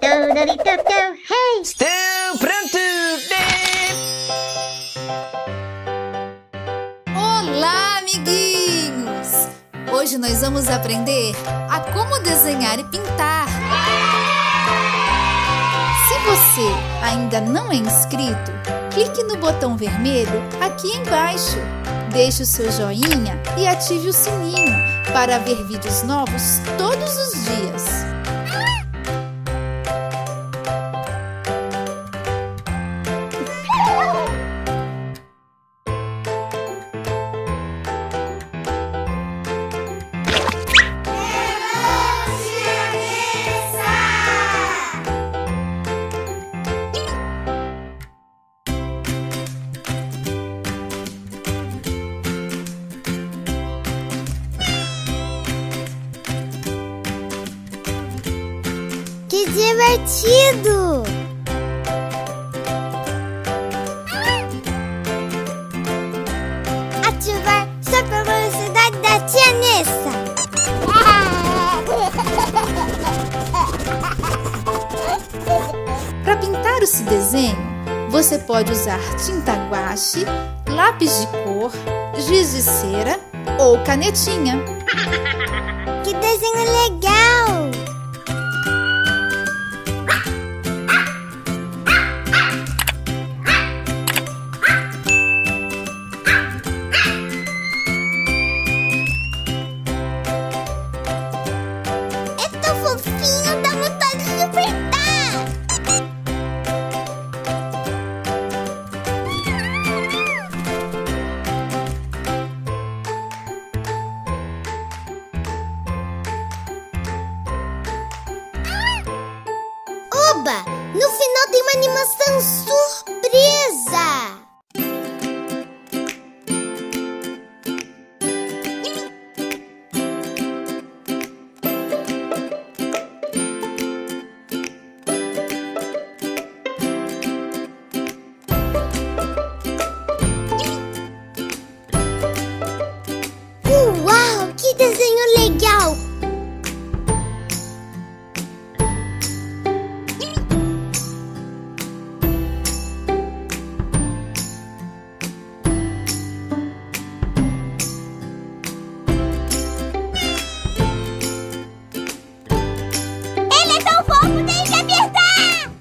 Hey! Estou pronto! Olá, amiguinhos! Hoje nós vamos aprender a como desenhar e pintar. Se você ainda não é inscrito, clique no botão vermelho aqui embaixo. Deixe o seu joinha e ative o sininho para ver vídeos novos todos os dias. Que divertido! Ativar super velocidade da tia Nessa. Para pintar esse desenho, você pode usar tinta guache, lápis de cor, giz de cera ou canetinha. Que desenho legal! É tão fofinho, dá vontade de apertar! Oba! No final tem uma animação surpresa! Uau! Que desenho legal! Ele é tão fofo, deixa eu apertar!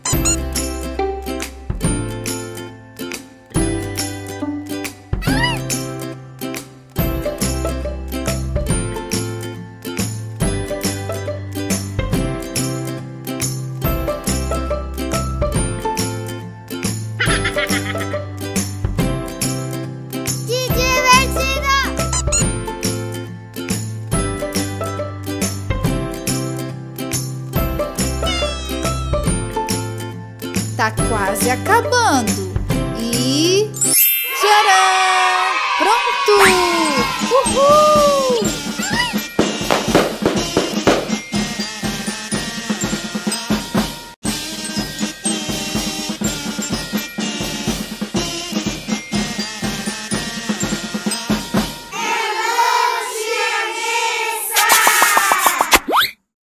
Que divertido! Tá quase acabando. E... tcharam! Pronto! Uhul!